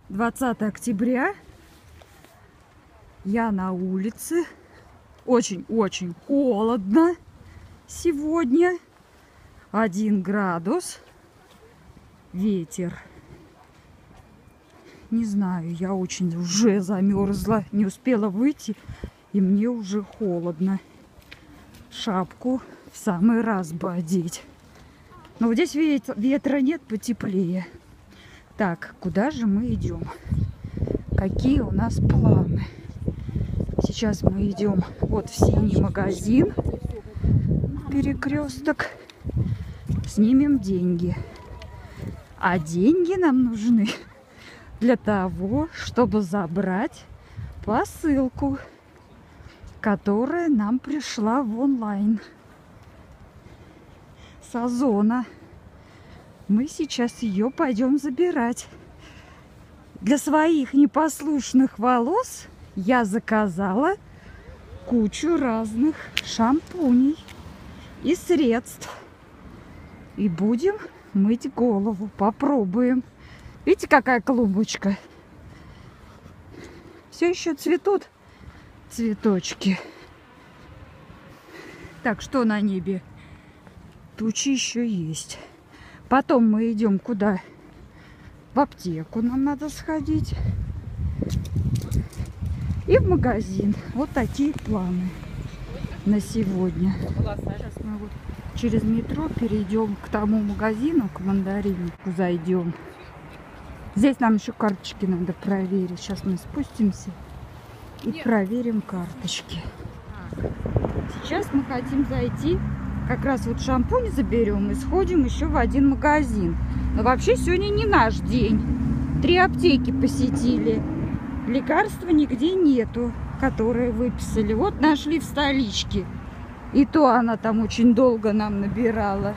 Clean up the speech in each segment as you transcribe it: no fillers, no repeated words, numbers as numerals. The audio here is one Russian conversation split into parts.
20 октября. Я на улице. Очень-очень холодно сегодня. 1 градус. Ветер. Не знаю, я очень уже замерзла. Не успела выйти, и мне уже холодно. Шапку в самый раз бы одеть. Но вот здесь ветра нет, потеплее. Так, куда же мы идем? Какие у нас планы? Сейчас мы идем вот в синий магазин. Перекресток. Снимем деньги. А деньги нам нужны для того, чтобы забрать посылку, которая нам пришла в онлайн с Озона. Мы сейчас ее пойдем забирать. Для своих непослушных волос я заказала кучу разных шампуней и средств. И будем мыть голову. Попробуем. Видите, какая клубочка? Все еще цветут цветочки. Так, что на небе? Тучи еще есть. Потом мы идем куда? В аптеку нам надо сходить. И в магазин. Вот такие планы на сегодня. Сейчас мы вот через метро перейдем к тому магазину, к мандариннику зайдем. Здесь нам еще карточки надо проверить. Сейчас мы спустимся и проверим карточки. Сейчас мы хотим зайти. Как раз вот шампунь заберем и сходим еще в один магазин. Но вообще сегодня не наш день. 3 аптеки посетили. Лекарства нигде нету, которые выписали. Вот нашли в столичке. И то она там очень долго нам набирала.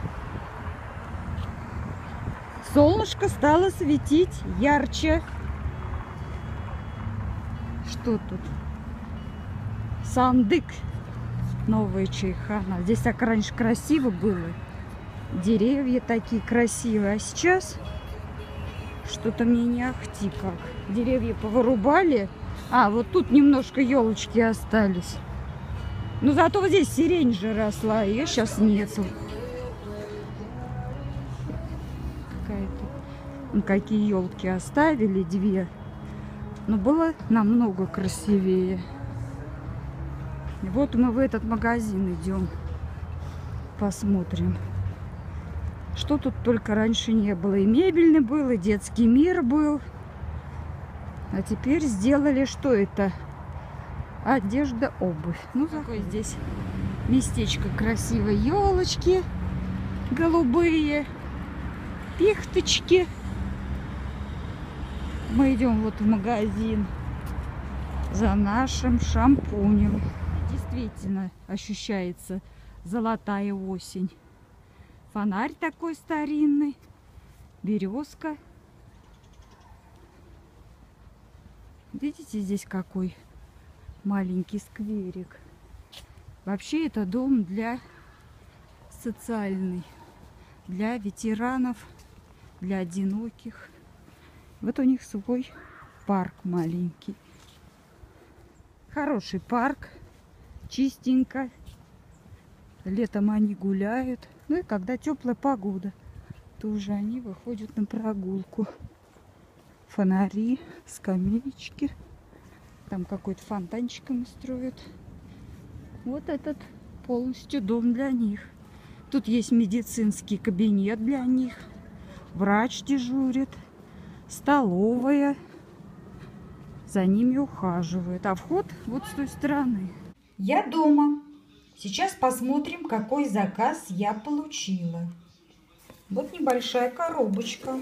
Солнышко стало светить ярче. Что тут? Сандык. Новая чайхана. Здесь так раньше красиво было. Деревья такие красивые. А сейчас что-то мне не ахти как. Деревья повырубали. А, вот тут немножко елочки остались. Но зато вот здесь сирень же росла. Ее сейчас нету. Какая-то. Какие елки оставили, 2. Но было намного красивее. Вот мы в этот магазин идем. Посмотрим. Что тут только раньше не было. И мебельный был, и детский мир был. А теперь сделали, что это? Одежда, обувь. Ну, какое здесь местечко красивое. Елочки голубые, пихточки. Мы идем вот в магазин за нашим шампунем. Действительно ощущается золотая осень. Фонарь такой старинный, березка. Видите, здесь какой маленький скверик. Вообще это дом для социальный, для ветеранов, для одиноких. Вот у них свой парк маленький. Хороший парк. Чистенько. Летом они гуляют. Ну и когда теплая погода, тоже они выходят на прогулку. Фонари, скамеечки. Там какой-то фонтанчик им строят. Вот этот полностью дом для них. Тут есть медицинский кабинет для них. Врач дежурит. Столовая. За ними ухаживают. А вход вот с той стороны. Я дома. Сейчас посмотрим, какой заказ я получила. Вот небольшая коробочка.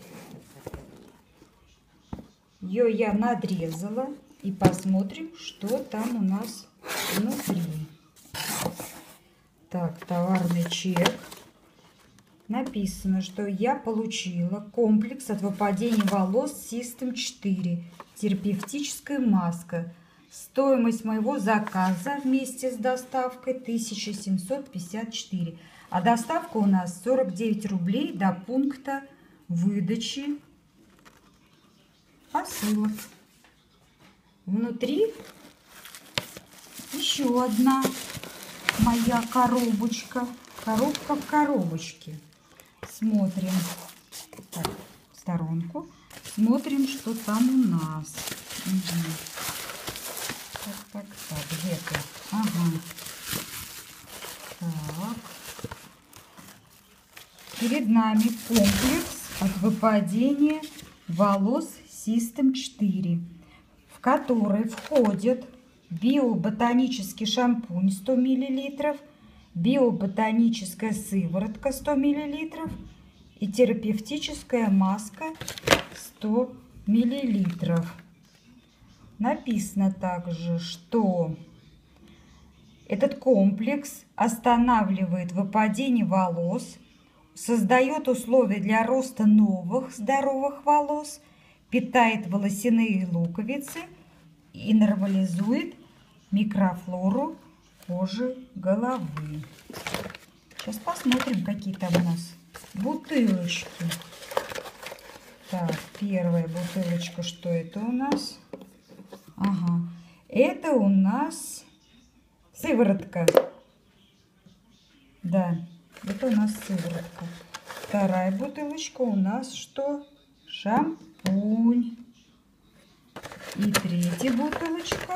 Ее я надрезала. И посмотрим, что там у нас внутри. Так, товарный чек. Написано, что я получила комплекс от выпадения волос System 4. Терапевтическая маска. Стоимость моего заказа вместе с доставкой 1754. А доставка у нас 49 рублей до пункта выдачи посылок. Внутри еще одна моя коробочка. Коробка в коробочке. Смотрим. Так, в сторонку. Смотрим, что там у нас. Угу. Так, где-то. Ага. Так. Перед нами комплекс от выпадения волос System 4, в который входит биоботанический шампунь 100 мл, биоботаническая сыворотка 100 мл и терапевтическая маска 100 мл. Написано также, что этот комплекс останавливает выпадение волос, создает условия для роста новых здоровых волос, питает волосяные луковицы и нормализует микрофлору кожи головы. Сейчас посмотрим, какие там у нас бутылочки. Так, первая бутылочка, что это у нас? Ага, это у нас сыворотка. Да, это у нас сыворотка. Вторая бутылочка у нас что? Шампунь. И третья бутылочка.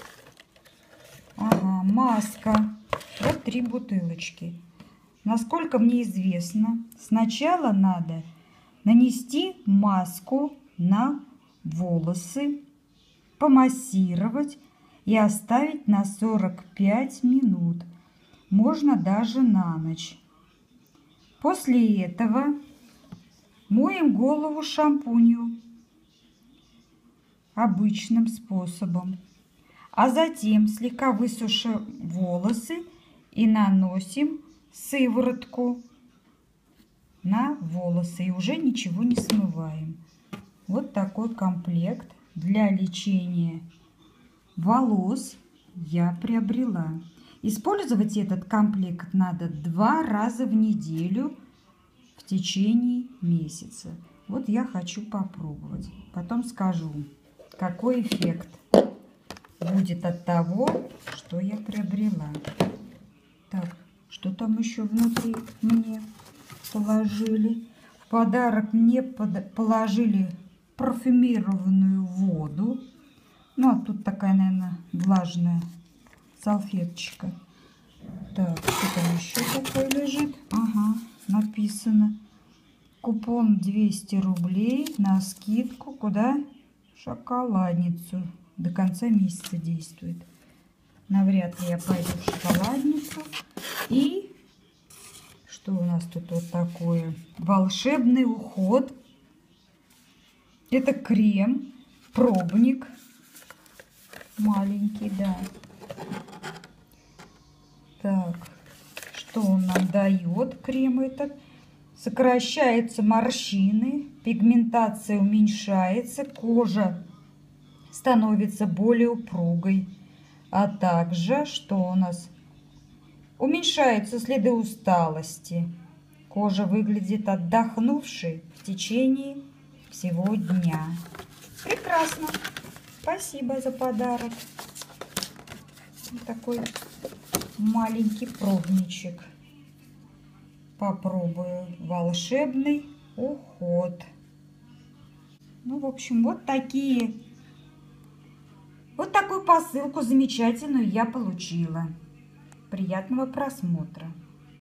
Ага, маска. Вот 3 бутылочки. Насколько мне известно, сначала надо нанести маску на волосы, помассировать и оставить на 45 минут. Можно даже на ночь. После этого моем голову шампунью обычным способом. А затем слегка высушим волосы и наносим сыворотку на волосы. И уже ничего не смываем. Вот такой комплект для лечения волос я приобрела. Использовать этот комплект надо 2 раза в неделю в течение месяца. Вот я хочу попробовать. Потом скажу, какой эффект будет от того, что я приобрела. Так, что там еще внутри мне положили? В подарок мне положили парфюмированную воду. Ну, а тут такая, наверное, влажная салфеточка. Так, что там еще такое лежит? Ага, написано. Купон 200 рублей на скидку. Куда? В шоколадницу. До конца месяца действует. Навряд ли я пойду в шоколадницу. И что у нас тут вот такое? Волшебный уход. Это крем, пробник. Маленький, да. Так, что он нам дает, крем этот? Сокращаются морщины, пигментация уменьшается, кожа становится более упругой. А также, что у нас? Уменьшаются следы усталости. Кожа выглядит отдохнувшей в течение всего дня. Прекрасно. Спасибо за подарок. Вот такой маленький пробничек. Попробую. Волшебный уход. Ну, в общем, вот такую посылку замечательную я получила. Приятного просмотра.